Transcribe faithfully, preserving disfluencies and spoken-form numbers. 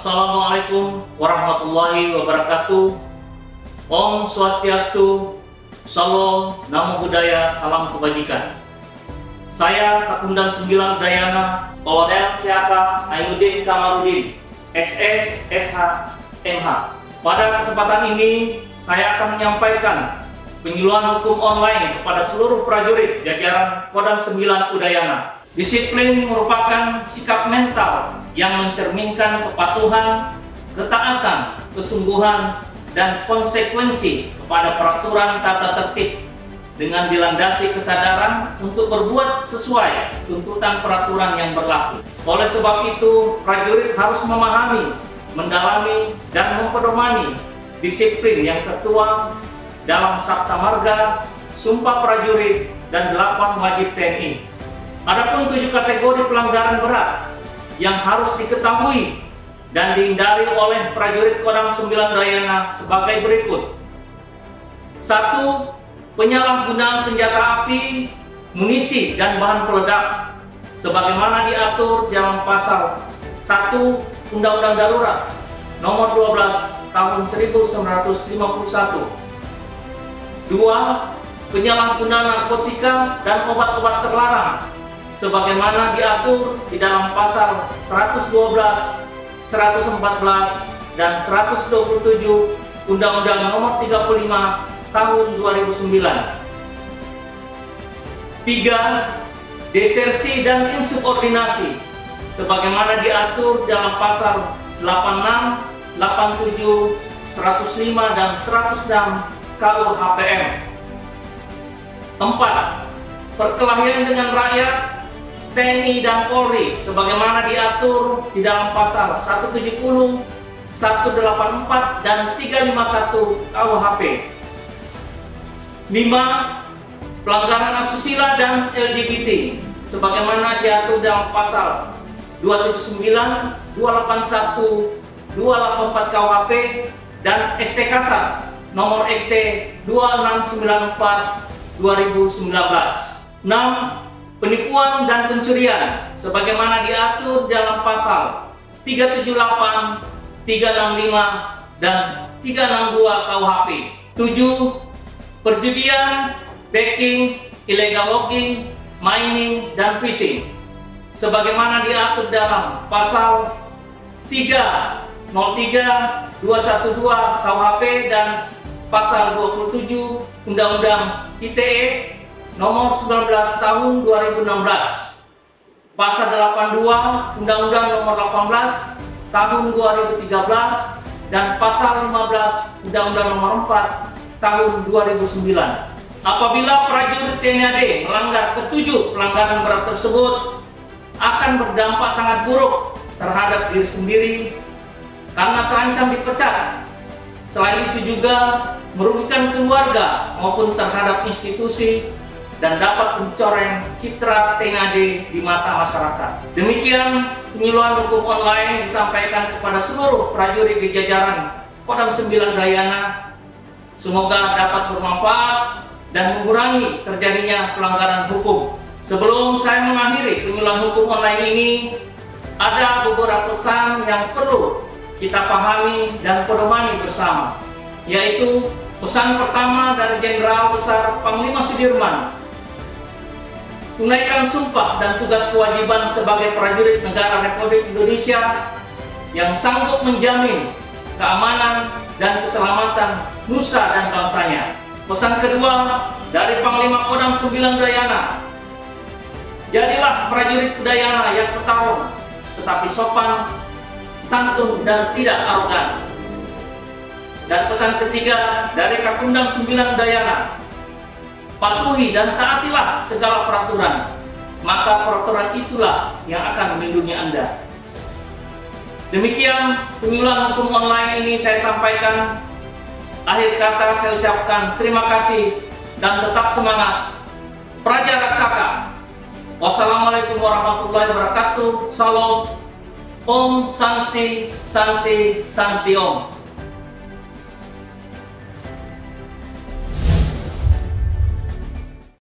Assalamualaikum warahmatullahi wabarakatuh. Om Swastiastu, Salam, Namo Buddhaya, Salam Kebajikan. Saya Kakundang sembilan Udayana, Kolonel C H K Ainuddin Kamarudin, S S, S H, M H. Pada kesempatan ini, saya akan menyampaikan penyuluhan hukum online kepada seluruh prajurit jajaran Kodam sembilan Udayana. Disiplin merupakan sikap mental yang mencerminkan kepatuhan, ketaatan, kesungguhan, dan konsekuensi kepada peraturan tata tertib dengan dilandasi kesadaran untuk berbuat sesuai tuntutan peraturan yang berlaku. Oleh sebab itu, prajurit harus memahami, mendalami, dan mempedomani disiplin yang tertuang dalam Sabta Marga, Sumpah Prajurit, dan delapan wajib T N I. Adapun tujuh kategori pelanggaran berat yang harus diketahui dan dihindari oleh prajurit Kodam sembilan Udayana sebagai berikut. Satu. Penyalahgunaan senjata api, munisi, dan bahan peledak sebagaimana diatur dalam pasal satu Undang-Undang Darurat Nomor dua belas Tahun seribu sembilan ratus lima puluh satu. Dua. Penyalahgunaan narkotika dan obat-obat terlarang sebagaimana diatur di dalam pasal seratus dua belas, seratus empat belas, dan seratus dua puluh tujuh Undang-Undang Nomor tiga puluh lima Tahun dua ribu sembilan. Tiga. Desersi dan insubordinasi sebagaimana diatur dalam pasal delapan puluh enam, delapan puluh tujuh, seratus lima, dan seratus enam K U H P M. Empat. Perkelahian dengan rakyat, T N I dan Polri sebagaimana diatur di dalam pasal seratus tujuh puluh, seratus delapan puluh empat, dan tiga ratus lima puluh satu K U H P. Lima. Pelanggaran asusila dan L G B T sebagaimana diatur dalam pasal dua ratus tujuh puluh sembilan, dua ratus delapan puluh satu, dua ratus delapan puluh empat K U H P dan S T Kasar nomor S T dua enam sembilan empat dua ribu sembilan belas. Enam. Penipuan dan pencurian sebagaimana diatur dalam pasal tiga ratus tujuh puluh delapan, tiga ratus enam puluh lima, dan tiga ratus enam puluh dua K U H P. Tujuh. Perjudian, backing, illegal logging, mining, dan fishing sebagaimana diatur dalam pasal tiga nol tiga, dua satu dua K U H P dan pasal dua puluh tujuh Undang-Undang I T E Nomor sembilan belas Tahun dua ribu enam belas, pasal delapan puluh dua Undang-Undang Nomor delapan belas Tahun dua ribu tiga belas, dan pasal lima belas Undang-Undang Nomor empat Tahun dua ribu sembilan. Apabila prajurit T N I A D melanggar ketujuh pelanggaran berat tersebut, akan berdampak sangat buruk terhadap diri sendiri karena terancam dipecat. Selain itu juga merugikan keluarga maupun terhadap institusi dan dapat mencoreng citra T N I A D di mata masyarakat. Demikian penyuluhan hukum online disampaikan kepada seluruh prajurit di jajaran Kodam sembilan Udayana. Semoga dapat bermanfaat dan mengurangi terjadinya pelanggaran hukum. Sebelum saya mengakhiri penyuluhan hukum online ini, ada beberapa pesan yang perlu kita pahami dan pedomani bersama, yaitu pesan pertama dari Jenderal Besar Panglima Sudirman: tunaikan sumpah dan tugas kewajiban sebagai prajurit negara Republik Indonesia yang sanggup menjamin keamanan dan keselamatan nusa dan bangsanya. Pesan kedua dari Panglima Kodam sembilan Udayana: jadilah prajurit Udayana yang bertarung, tetapi sopan, santun, dan tidak arogan. Dan pesan ketiga dari Kakundang sembilan Udayana: patuhi dan taatilah segala peraturan, maka peraturan itulah yang akan melindungi Anda. Demikian penyuluhan hukum online ini saya sampaikan. Akhir kata saya ucapkan terima kasih dan tetap semangat. Praja Raksaka. Wassalamualaikum warahmatullahi wabarakatuh. Salam. Om Santi Santi Santi Om.